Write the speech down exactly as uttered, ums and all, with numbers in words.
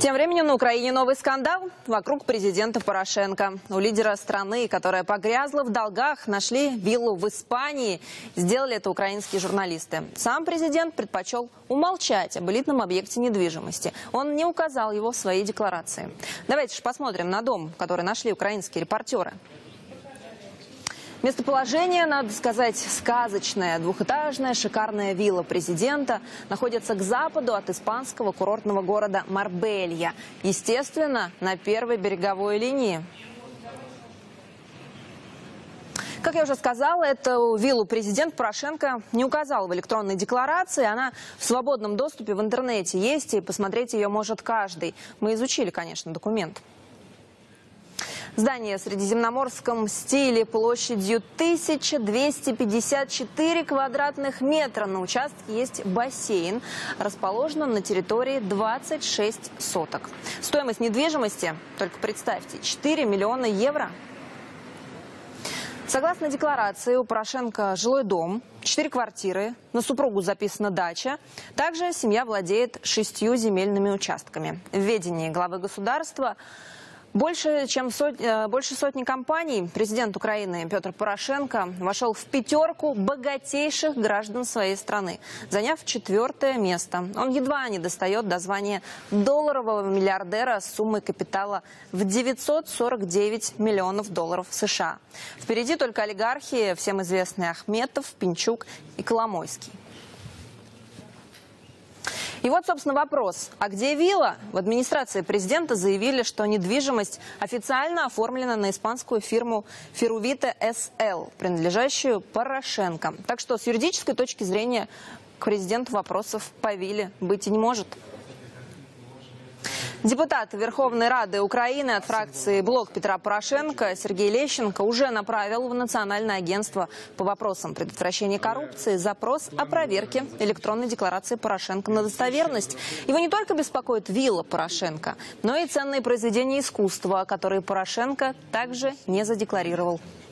Тем временем на Украине новый скандал вокруг президента Порошенко. У лидера страны, которая погрязла в долгах, нашли виллу в Испании. Сделали это украинские журналисты. Сам президент предпочел умолчать об элитном объекте недвижимости. Он не указал его в своей декларации. Давайте же посмотрим на дом, который нашли украинские репортеры. Местоположение, надо сказать, сказочное. Двухэтажная шикарная вилла президента находится к западу от испанского курортного города Марбелья. Естественно, на первой береговой линии. Как я уже сказала, эту виллу президент Порошенко не указал в электронной декларации. Она в свободном доступе в интернете есть, и посмотреть ее может каждый. Мы изучили, конечно, документ. Здание в средиземноморском стиле площадью тысяча двести пятьдесят четыре квадратных метра. На участке есть бассейн. Расположен на территории двадцать шесть соток. Стоимость недвижимости, только представьте, четыре миллиона евро. Согласно декларации, у Порошенко жилой дом, четыре квартиры, на супругу записана дача. Также семья владеет шестью земельными участками. В ведении главы государства Больше, чем сот... больше сотни компаний. Президент Украины Петр Порошенко вошел в пятерку богатейших граждан своей страны, заняв четвертое место. Он едва не достает до звания долларового миллиардера с суммой капитала в девятьсот сорок девять миллионов долларов США. Впереди только олигархи, всем известные Ахметов, Пинчук и Коломойский. И вот, собственно, вопрос. А где вилла? В администрации президента заявили, что недвижимость официально оформлена на испанскую фирму Feruvite эс эл, принадлежащую Порошенко. Так что с юридической точки зрения к президенту вопросов по вилле быть и не может. Депутат Верховной Рады Украины от фракции «Блок» Петра Порошенко Сергей Лещенко уже направил в Национальное агентство по вопросам предотвращения коррупции запрос о проверке электронной декларации Порошенко на достоверность. Его не только беспокоит вилла Порошенко, но и ценные произведения искусства, которые Порошенко также не задекларировал.